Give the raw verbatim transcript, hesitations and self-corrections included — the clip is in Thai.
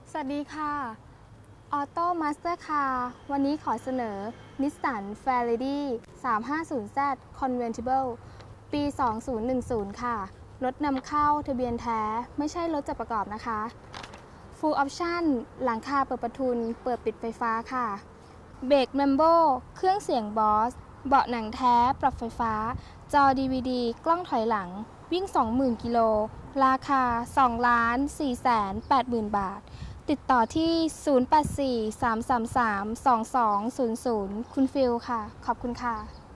สวัสดีค่ะ Auto Master Car วันนี้ขอเสนอ Nissan Fairlady สามห้าศูนย์ แซด Convertible ปี สองพันสิบ ค่ะ รถนำเข้าทะเบียนแท้ไม่ใช่รถจดประกอบนะคะ Full Option หลังคาเปิดประทุนเปิดปิดไฟฟ้าค่ะ เบรก Brembo เครื่องเสียง Bose เบาะหนังแท้ปรับไฟฟ้า จอ ดี วี ดี กล้องถอยหลังวิ่ง สองหมื่น กิโลราคา สองล้านสี่แสนแปดหมื่น บาท ติดต่อที่ ศูนย์ แปด สี่ สาม สาม สาม สอง สอง ศูนย์ ศูนย์ คุณฟิลค่ะ ขอบคุณค่ะ